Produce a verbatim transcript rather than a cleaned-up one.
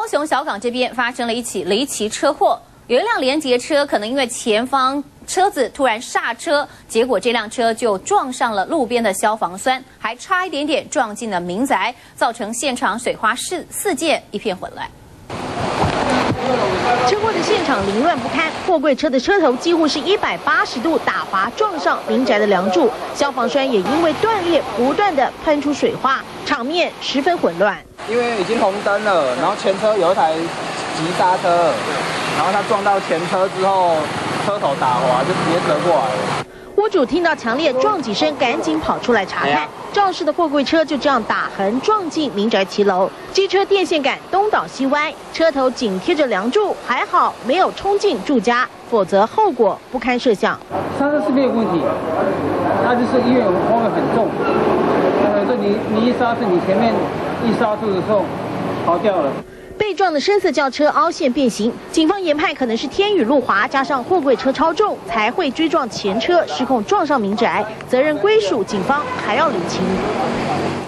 雄小港这边发生了一起离奇车祸，有一辆联结车可能因为前方车子突然刹车，结果这辆车就撞上了路边的消防栓，还差一点点撞进了民宅，造成现场水花四四溅，一片混乱。 车祸的现场凌乱不堪，货柜车的车头几乎是一百八十度打滑撞上民宅的梁柱，消防栓也因为断裂不断的喷出水花，场面十分混乱。 因为已经红灯了，然后前车有一台急刹车，然后他撞到前车之后，车头打滑就直接折过来了。 屋主听到强烈撞击声，赶紧跑出来查看，肇事的货柜车就这样打横撞进民宅骑楼，机车电线杆东倒西歪，车头紧贴着梁柱，还好没有冲进住家，否则后果不堪设想。 刹车是没有问题，它就是因为风很重，呃，这你你一刹车，你前面一刹住的时候跑掉了。 被撞的深色轿车凹陷变形，警方研判可能是天雨路滑，加上货柜车超重，才会追撞前车，失控撞上民宅，责任归属警方还要厘清。